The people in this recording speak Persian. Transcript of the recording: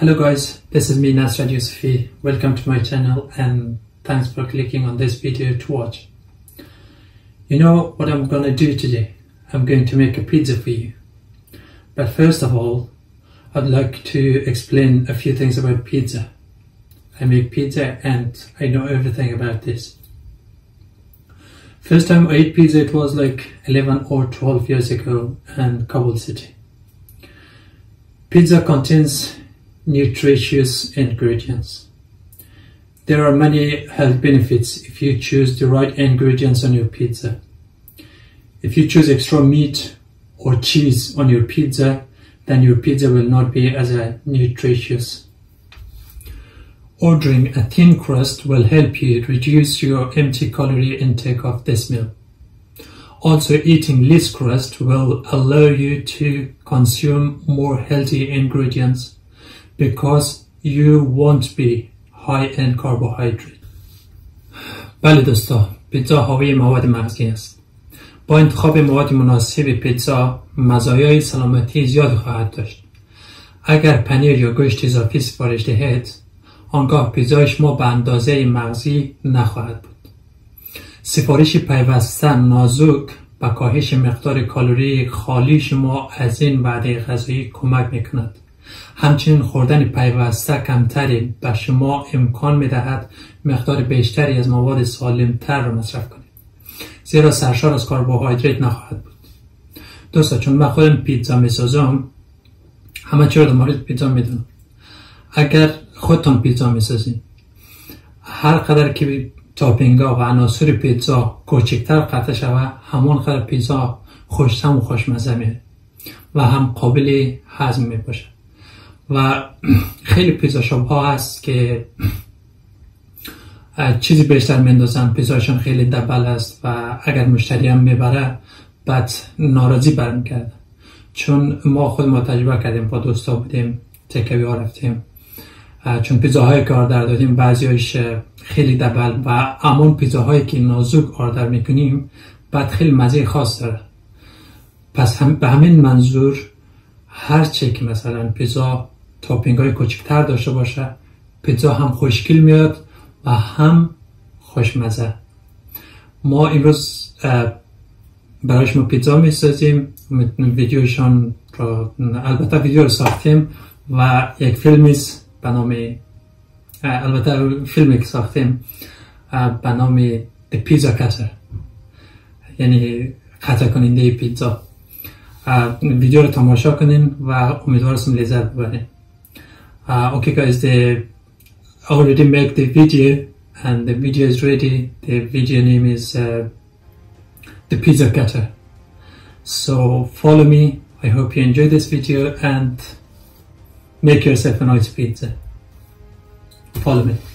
Hello guys, this is me Nasrat Yusufi. Welcome to my channel and thanks for clicking on this video to watch. You know what I'm gonna do today? I'm going to make a pizza for you. But first of all, I'd like to explain a few things about pizza. I make pizza and I know everything about this. First time I ate pizza, it was like 11 or 12 years ago in Kabul city. Pizza contains nutritious ingredients. There are many health benefits if you choose the right ingredients on your pizza. If you choose extra meat or cheese on your pizza, then your pizza will not be as nutritious. Ordering a thin crust will help you reduce your empty calorie intake of this meal. Also, eating less crust will allow you to consume more healthy ingredients because you won't be high in carbohydrate. بله دوستا، پیتزا حاوی مواد مغزی است. با انتخاب مواد مناسب پیتزا مزایای سلامتی زیادی خواهد داشت. اگر پنیر یا گوشت اضافی سفارش دهید، آنگاه پیتزای شما به اندازه مغزی نخواهد بود. سفارش پیوسته نازک به کاهش مقدار کالری خالی شما از این وعده غذایی کمک میکند. همچنین خوردن پیوسته کمتری به شما امکان میدهد مقدار بیشتری از مواد سالمتر را مصرف کنید، زیرا سرشار از کربوهیدرات نخواهد بود. دوستا، چون من خودم پیتزا میسازم، همه چی رو در مورد پیتزا میدونم. اگر خودتان پیتزا میسازید، هر قدر که تاپینگا و عناصر پیتزا کوچکتر قطع شود، همون قدر پیتزا خوش‌طعم و خوشمزه میشه و هم قابل هضم میباشه. و خیلی پیتزا شاپ ها هست که چیزی بیشتر میندازن، پیتزاشون خیلی دبل است و اگر مشتری هم میبره بعد ناراضی برمیگرده. چون ما خود ما تجربه کردیم، با دوستا بودیم، تکوی ها رفتیم، چون پیتزاهایی که آردر دادیم بعضیش خیلی دبل و همون پیتزاهایی که نازک آردر میکنیم بعد خیلی مزه خاص داره. پس به همین منظور هر چی که مثلا پیتزا تاپینگ های کوچکتر داشته باشه، پیتزا هم خوشگل میاد و هم خوشمزه. ما امروز برای شما پیتزا میسازیم، ویدیوشان را البته ویدیو رو ساختیم و یک فیلمی به نام فیلمی که ساختیم به نام The Pizza Cutter، یعنی قطع کننده پیتزا. ویدیو رو تماشا کنین و امیدوارم لذت ببرین. Okay guys, they already make the video and the video is ready. The video name is The Pizza Cutter. So follow me. I hope you enjoy this video and make yourself a nice pizza. Follow me.